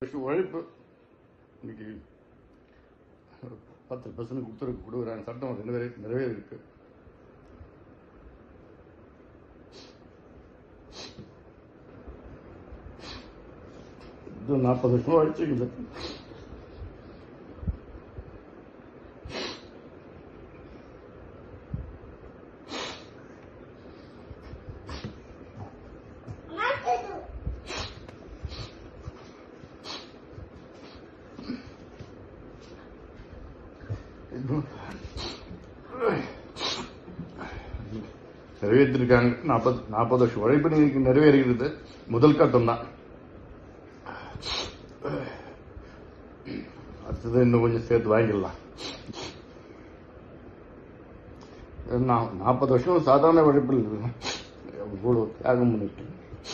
உழைப்பு இன்னைக்கு 10% கொடுக்குறாங்க. சட்டம் நிறைவேறிருக்கு. இது 40 வருஷம் ஆயிடுச்சு. நிறைவேற்றிருக்காங்க. 40 வருஷம் உழைப்பு இன்னைக்கு நிறைவேறுகிறது. முதல் கட்டம் தான். அடுத்தது இன்னும் கொஞ்சம் சேர்த்து வாங்கிடலாம். 40 வருஷம் சாதாரண உழைப்பில் இவ்வளவு தியாகம் பண்ணிட்டு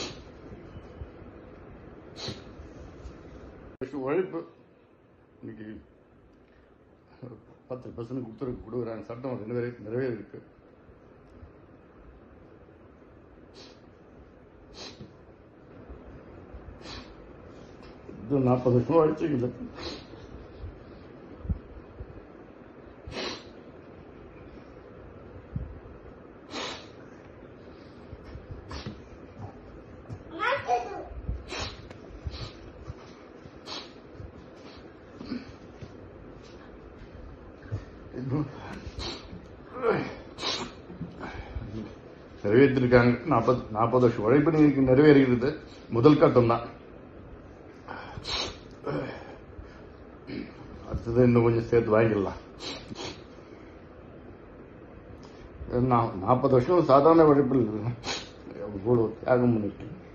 உழைப்பு இன்னைக்கு 10% கொடுக்குறாங்க. சட்டம் நிறைவேறிருக்கு. இது 40 வருஷம் ஆயிடுச்சு. நிறைவேற்றிருக்காங்க. 40 வருஷம் உழைப்பு இன்னைக்கு நிறைவேறுகிறது. முதல் கட்டம் தான். அடுத்தது இன்னும் கொஞ்சம் சேர்த்து வாங்கிடலாம். 40 வருஷம் சாதாரண உழைப்பில் இவ்வளவு தியாகம் பண்ணிட்டு